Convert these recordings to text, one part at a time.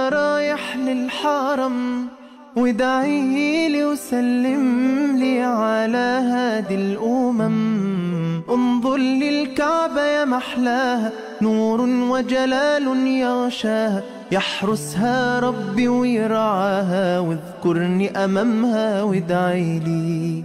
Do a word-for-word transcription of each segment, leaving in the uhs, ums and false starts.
رايح للحرم وادعيلي وسلم لي على هادي الأمم. انظر للكعبة يا محلاها، نور وجلال يغشاها، يحرسها ربي ويرعاها، واذكرني أمامها وادعيلي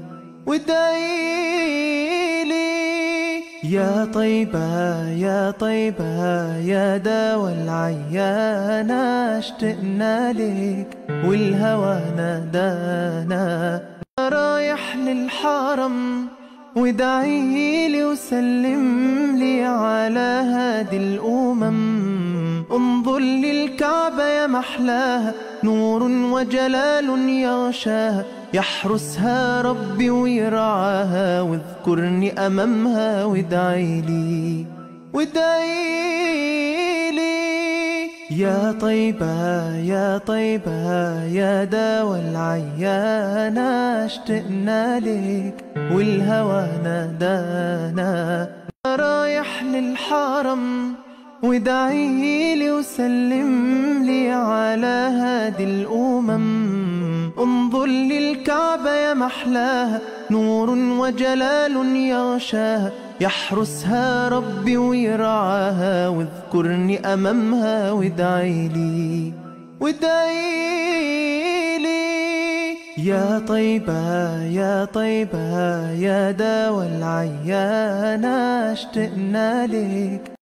وادعيلي. يا طيبة يا طيبة يا داوى العيانة، اشتقنا لك والهوى نادانا. رايح للحرم وادعيلي وسلم لي على هادي الأمم. انظر للكعبة يا محلاها، نور وجلال يغشاها، يحرسها ربي ويرعاها، واذكرني أمامها وادعيلي وادعيلي. يا طيبة يا طيبة يا داوى العيانة، اشتقنا لك والهوى نادانا. رايح للحرم وادعيلي وسلم لي على هادي الأمم. انظر للكعبة يا محلاها، نور وجلال يغشاها، يحرسها ربي ويرعاها، واذكرني أمامها وادعيلي وادعيلي. يا طيبة يا طيبة يا داوى العيانة، اشتقنا لك